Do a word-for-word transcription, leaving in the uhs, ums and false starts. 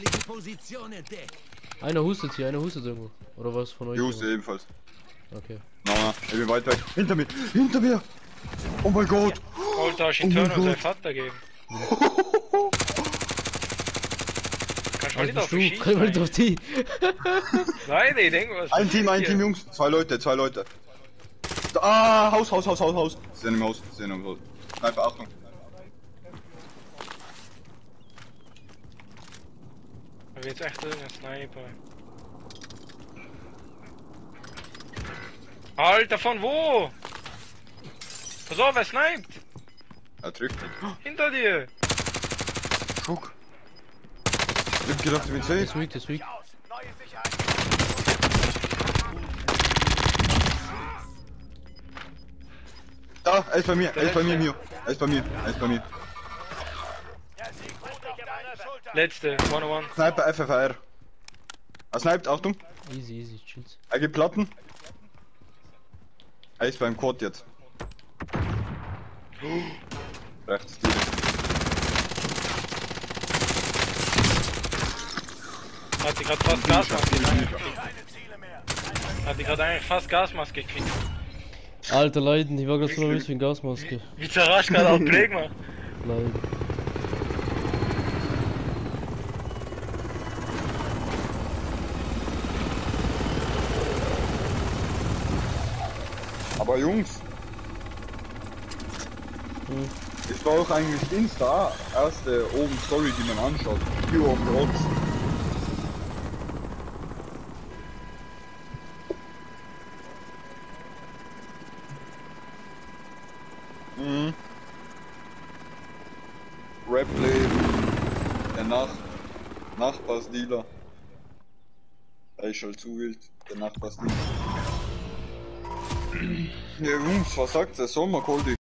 Feindliche Position entdeckt. Einer hustet hier, einer hustet irgendwo. Oder was von euch? Ich huste ebenfalls. Okay. Na, na, ich bin weit weg. Hinter mir! Hinter mir! Oh mein Gott! Alter, hast du Oh in mein Turn und seinen Gott. Vater geben. Kannst du mal Was nicht bist auf du? mich Kann mal nicht auf schießen? die. Nein, ich denke was. Ein Team, ein Team, Jungs. Zwei Leute, zwei Leute. Da, ah, Haus, Haus, Haus, Haus, Haus. Sie sind im Haus, sie sind im Haus. Sniper, Achtung. Da wird echt irgendein Sniper. Alter, von wo? Pass auf, wer sniped? Er trifft mich. Hinter dir! Guck. Ich hab gedacht, ich bin Das safe. weak, das weak. Da, er ist bei mir, er ist bei mir, Mio. Er ist bei mir, er ist bei mir. Letzte, one on one. Sniper, F F R. Er sniped, Achtung. Easy, easy, chills. Er gibt Platten. Er ist beim Quad jetzt. Rechts, die. Hat die gerade fast Gasmaske gekriegt. Hat die gerade eigentlich fast Gasmaske gekriegt. Alter, Leiden, ich war gerade so nervös wegen Gasmaske. Wie zerrascht gerade auch Prägma. Leiden. Aber Jungs, Hm. ich war auch eigentlich Insta, erste oben Story, die man anschaut. Hero of the Odds. Mhm. Replay, der Nach Nachbarsdealer. Er ist halt zu wild, der Nachbarsdealer. Ja, Jungs, was sagt der Sommer, Coldi?